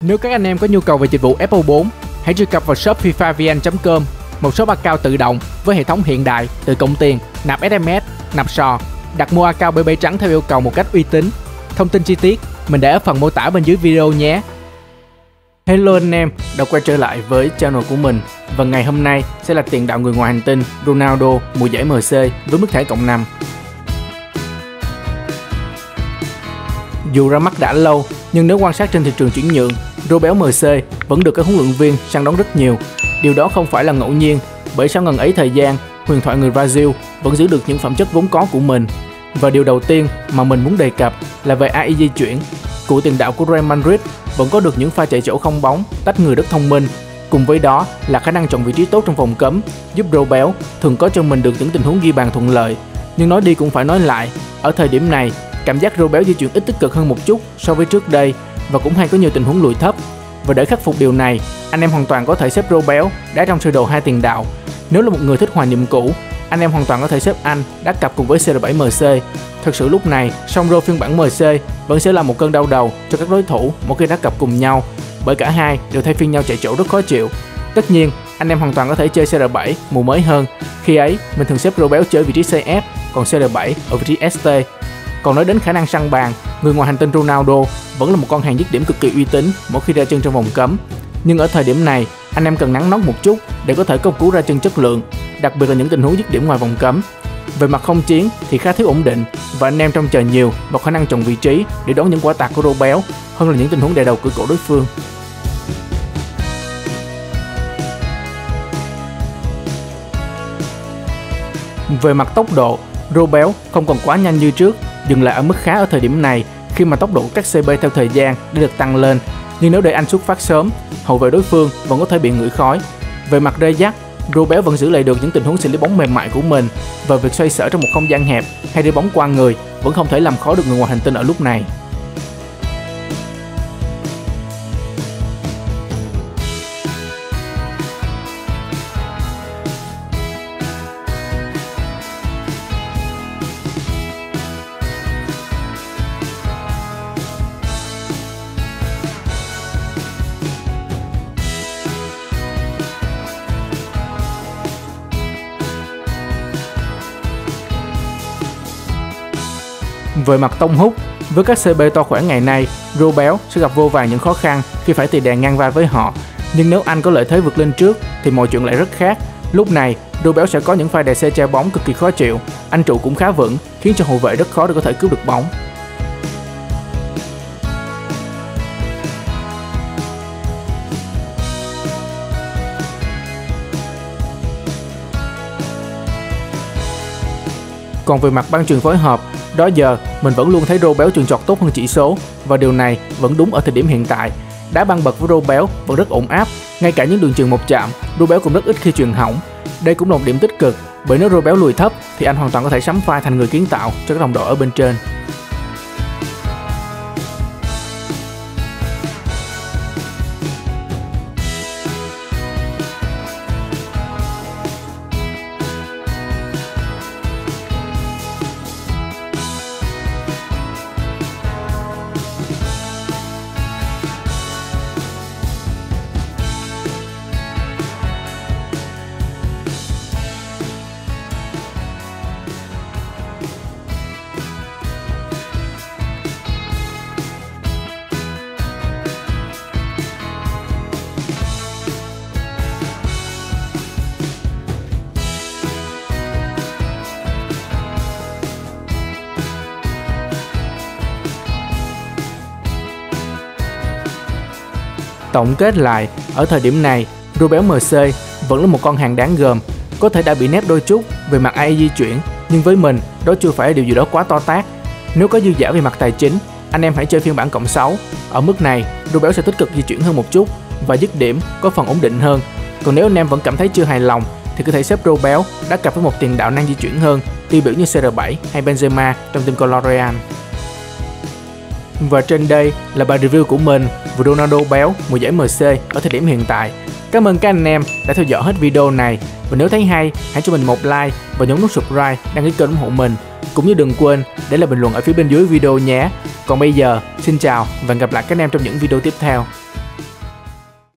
Nếu các anh em có nhu cầu về dịch vụ F4, hãy truy cập vào shop fifavn.com, một shop account tự động với hệ thống hiện đại, tự cộng tiền, nạp SMS, nạp sò, đặt mua account BB trắng theo yêu cầu một cách uy tín. Thông tin chi tiết mình để ở phần mô tả bên dưới video nhé. Hello anh em, đã quay trở lại với channel của mình. Và ngày hôm nay sẽ là tiền đạo người ngoài hành tinh Ronaldo mùa giải MC với mức thẻ cộng 5. Dù ra mắt đã lâu, nhưng nếu quan sát trên thị trường chuyển nhượng, Robéo MC vẫn được các huấn luyện viên săn đón rất nhiều. Điều đó không phải là ngẫu nhiên, bởi sau ngần ấy thời gian, huyền thoại người Brazil vẫn giữ được những phẩm chất vốn có của mình. Và điều đầu tiên mà mình muốn đề cập là về AI di chuyển. Cựu tiền đạo của Real Madrid vẫn có được những pha chạy chỗ không bóng, tách người rất thông minh. Cùng với đó là khả năng chọn vị trí tốt trong vòng cấm, giúp Robéo thường có cho mình được những tình huống ghi bàn thuận lợi. Nhưng nói đi cũng phải nói lại, ở thời điểm này, cảm giác Robéo di chuyển ít tích cực hơn một chút so với trước đây và cũng hay có nhiều tình huống lùi thấp. Và để khắc phục điều này, anh em hoàn toàn có thể xếp Robéo đá trong sơ đồ hai tiền đạo. Nếu là một người thích hoài niệm cũ, anh em hoàn toàn có thể xếp anh đá cặp cùng với CR7 MC. Thực sự lúc này, Sombro phiên bản MC vẫn sẽ là một cơn đau đầu cho các đối thủ mỗi khi đá cặp cùng nhau, bởi cả hai đều thay phiên nhau chạy chỗ rất khó chịu. Tất nhiên, anh em hoàn toàn có thể chơi CR7 mùa mới hơn. Khi ấy, mình thường xếp Robéo chơi vị trí CF, còn CR7 ở vị trí ST. Còn nói đến khả năng săn bàn, người ngoài hành tinh Ronaldo vẫn là một con hàng dứt điểm cực kỳ uy tín mỗi khi ra chân trong vòng cấm. Nhưng ở thời điểm này, anh em cần nắn nót một chút để có thể có cú ra chân chất lượng, đặc biệt là những tình huống dứt điểm ngoài vòng cấm. Về mặt không chiến thì khá thiếu ổn định và anh em trông chờ nhiều vào khả năng chọn vị trí để đón những quả tạt của Robéo hơn là những tình huống đè đầu cửa cổ đối phương. Về mặt tốc độ, Robéo không còn quá nhanh như trước, dừng lại ở mức khá ở thời điểm này khi mà tốc độ các CB theo thời gian đã được tăng lên. Nhưng nếu để anh xuất phát sớm, hậu vệ đối phương vẫn có thể bị ngửi khói. Về mặt rê dắt, Robéo vẫn giữ lại được những tình huống xử lý bóng mềm mại của mình và việc xoay sở trong một không gian hẹp hay đưa bóng qua người vẫn không thể làm khó được người ngoài hành tinh ở lúc này. Về mặt tông hút, với các CB to khỏe ngày nay, Robéo sẽ gặp vô vàn những khó khăn khi phải tì đè ngang vai với họ. Nhưng nếu anh có lợi thế vượt lên trước thì mọi chuyện lại rất khác. Lúc này, Robéo sẽ có những pha đè xe che bóng cực kỳ khó chịu. Anh trụ cũng khá vững, khiến cho hậu vệ rất khó để có thể cướp được bóng. Còn về mặt băng chuyền phối hợp, đó giờ mình vẫn luôn thấy Robéo chuyền chọt tốt hơn chỉ số và điều này vẫn đúng ở thời điểm hiện tại. Đá băng bật với Robéo vẫn rất ổn áp, ngay cả những đường chuyền một chạm, Robéo cũng rất ít khi chuyền hỏng. Đây cũng là một điểm tích cực, bởi nếu Robéo lùi thấp thì anh hoàn toàn có thể sắm vai thành người kiến tạo cho các đồng đội ở bên trên. Tổng kết lại, ở thời điểm này, Robéo MC vẫn là một con hàng đáng gờm. Có thể đã bị nép đôi chút về mặt AI di chuyển, nhưng với mình, đó chưa phải là điều gì đó quá to tát. Nếu có dư dả về mặt tài chính, anh em hãy chơi phiên bản cộng 6. Ở mức này, Robéo sẽ tích cực di chuyển hơn một chút và dứt điểm có phần ổn định hơn. Còn nếu anh em vẫn cảm thấy chưa hài lòng thì có thể xếp Robéo đá cặp với một tiền đạo năng di chuyển hơn, tiêu biểu như CR7 hay Benzema trong team Colorial. Và trên đây là bài review của mình về Ronaldo béo mùa giải MC ở thời điểm hiện tại. Cảm ơn các anh em đã theo dõi hết video này, và nếu thấy hay hãy cho mình một like và nhấn nút subscribe đăng ký kênh ủng hộ mình, cũng như đừng quên để lại bình luận ở phía bên dưới video nhé. Còn bây giờ xin chào và hẹn gặp lại các anh em trong những video tiếp theo.